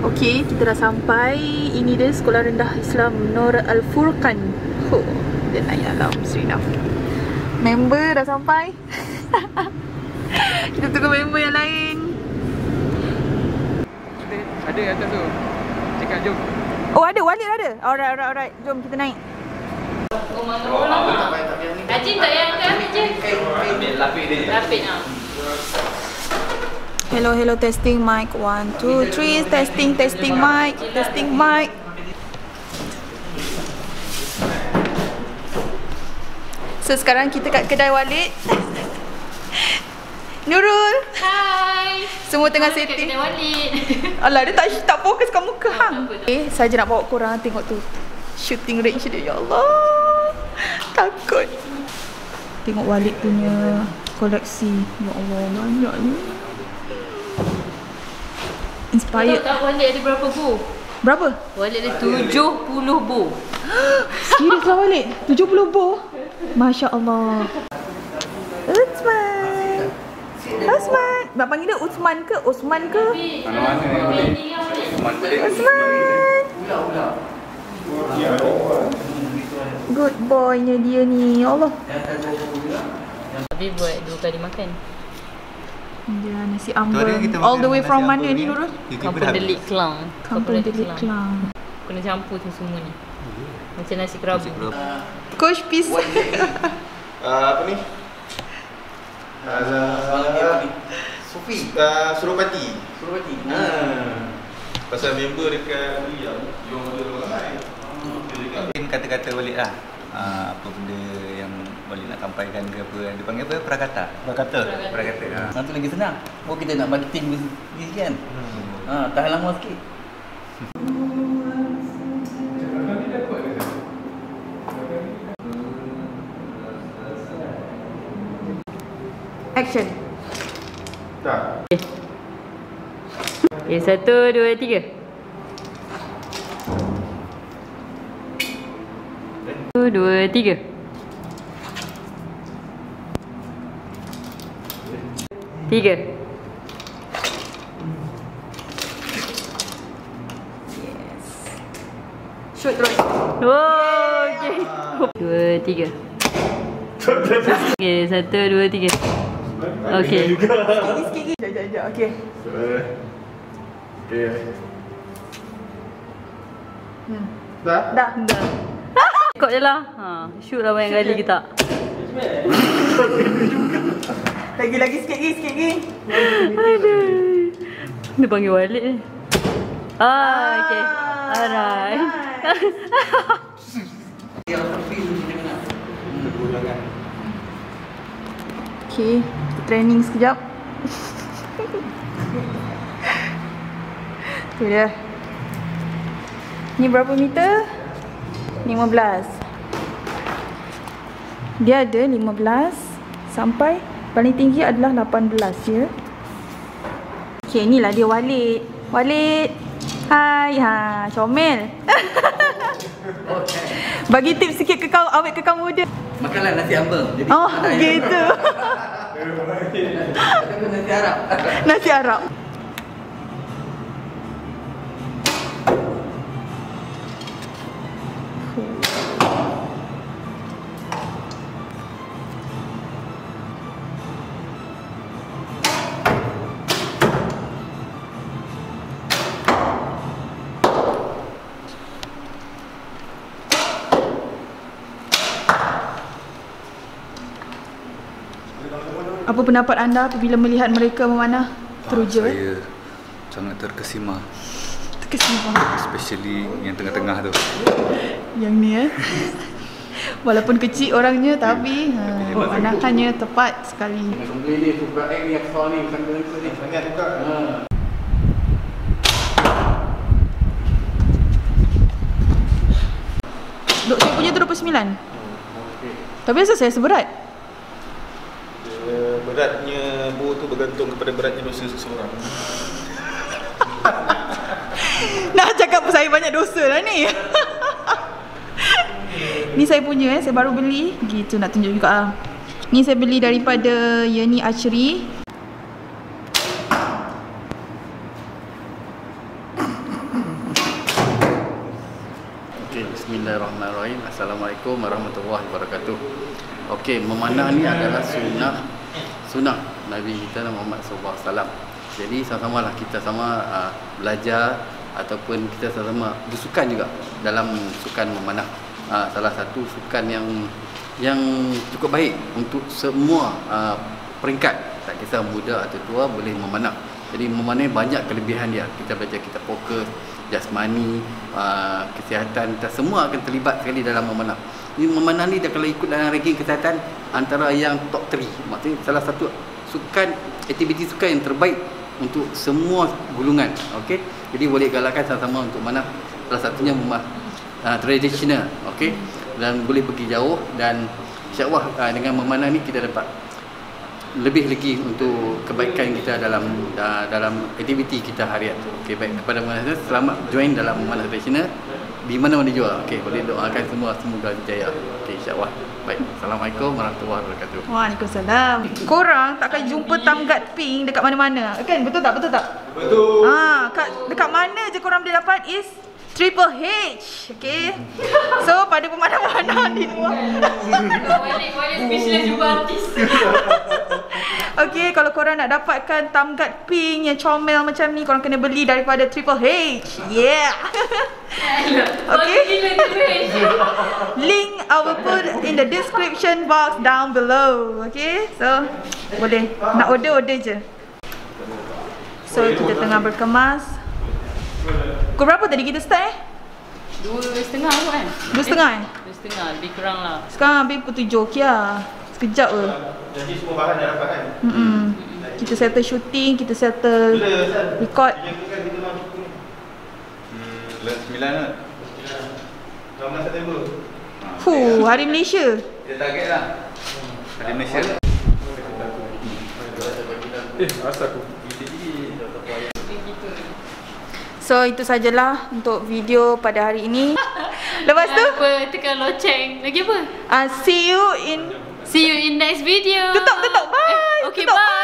Okey, kita dah sampai. Ini dia Sekolah Rendah Islam Nur Al-Furqan. Dia naik alam Serina. Member dah sampai. Kita tunggu member yang lain. Ada atas tu. Cakap jom. Oh, ada, Walid ada. Alright. Jom kita naik. Rajin tak yang ambil je? Lapik dia. Lapik lah. Hello, testing mic 1 2 3, testing mic. So sekarang kita kat kedai Walid. Nurul, Hai. semua tengah Mana setting. kedai Walid? Alah, dia tak fokus kat muka hang. Saja nak bawa korang tengok tu shooting range dia. Ya Allah, takut. Tengok Walid punya koleksi. Ya Allah, banyak ni. Inspired. Tahu tak Walid ada berapa bow? Berapa? Walid ada 70 bow. Serius lah Walid? 70 bow? Masya Allah. Utsman. Nak panggil dia Utsman ke? Osman ke? Utsman. Good boy-nya dia ni. Ya Allah. Tapi buat 2 kali makan. Dia nasi ambeng. All the way from mana ni Nurul? Kampung Delik Kelang. Kampung Delik Kelang. Kena campur tu semua ni. Macam nasi kerabu. Coach Peace. Apa ni? Sufi. Suropati. Pasal member dekat Riyadh. Mungkin kata-kata Walid lah. Apa benda yang Walid nak sampaikan ke apa. Dia panggil apa? Prakata. Nanti lagi senang. Oh, kita nak bagi tim ni kan. Tahan lama sikit. Action. Dah. Okay, 1, 2, 3. 1, 2, 3. 3. Shoot terus. Oh, okay. 2, 3. Okay, 1, 2, 3. Okay. Sikit-sikit. Sekejap. Okay. Dah? Dah. Ikut je lah. Shoot lah banyak kali kita. Lagi sikit lagi. Aduh. Dia panggil Walid ni. Okay. Alright. Okay, training sekejap. Tu dia. Ni berapa meter? 15. Dia ada 15 sampai paling tinggi adalah 18 ya. Okay, inilah dia Walid. Walid. Hai, comel. Bagi tips sikit ke kau, awet ke kau muda. Makanlah nasi ambeng. Jadi Oh, gitu. nasi Arab. Nasi Arab. Apa pendapat anda apabila melihat mereka memanah teruja? Saya sangat terkesima. Terkesima. Especially yang tengah-tengah tu. Yang ni walaupun kecil orangnya tapi anakannya tepat sekali. Sangat buka. Dok, saya punya tu 29. Tapi rasa saya seberat. Beratnya bow tu bergantung kepada beratnya dosa seseorang. Nak cakap saya banyak dosa lah ni. Ni saya punya saya baru beli. Gitu nak tunjuk juga. Ni saya beli daripada Yani Archery. Okey, bismillahirrahmanirrahim. Assalamualaikum warahmatullahi wabarakatuh. Okey, memanah ni adalah sunnah Nabi kita Muhammad SAW. Jadi sama-sama lah kita sama belajar ataupun kita sama-sama bersukan juga dalam sukan memanah. Salah satu sukan yang cukup baik untuk semua peringkat, tak kisah muda atau tua boleh memanah. Jadi memanah banyak kelebihan dia. Kita belajar, kita fokus, jasmani, kesihatan, kita semua akan terlibat sekali dalam memanah. Ini memanah ni dia kalau ikut dalam ranking kesihatan antara yang top 3. Maksudnya salah satu aktiviti sukan yang terbaik untuk semua golongan. Okey. Jadi boleh galakkan sama-sama untuk manah. Salah satunya tradisional, okey. Dan boleh pergi jauh dan insya-Allah dengan memanah ni kita dapat lebih lagi untuk kebaikan kita dalam aktiviti kita harian. Okey, baik, kepada penonton selamat join dalam memanah tradisional di mana-mana juga. Okey, boleh doakan semua semoga berjaya. Okey, insya-Allah. Baik. Assalamualaikum warahmatullahi wabarakatuh. Waalaikumsalam. Korang takkan jumpa Tamgad Pink dekat mana-mana. Kan? Betul tak? Betul tak? Betul. Dekat mana je korang boleh dapat is Triple H. Okay. So pada pemanah-pemanah di luar. Balik specialist jumpa artis. Okay, kalau korang nak dapatkan Tamgad Pink yang comel macam ni, korang kena beli daripada Triple H. Yeah. Okay. Link I will put in the description box down below. Okay. So boleh nak order je. So kita tengah berkemas. Pukul berapa tadi kita start 2.30 kot kan? 2.30 2.30, lebih kurang lah. Sekarang habis pukul 7. Okay lah. Sekejap ke? Jadi semua bahan dah dapat kan? Kita settle shooting, kita settle record. Bulan 9 lah. 16 September. Hari Malaysia. Kita target lah. Hari Malaysia. Asal aku. So itu sajalah untuk video pada hari ini. Lepas tu tekan loceng. Lagi apa? see you in See you in next video. Tutup. Bye. Okay, Tutup, bye.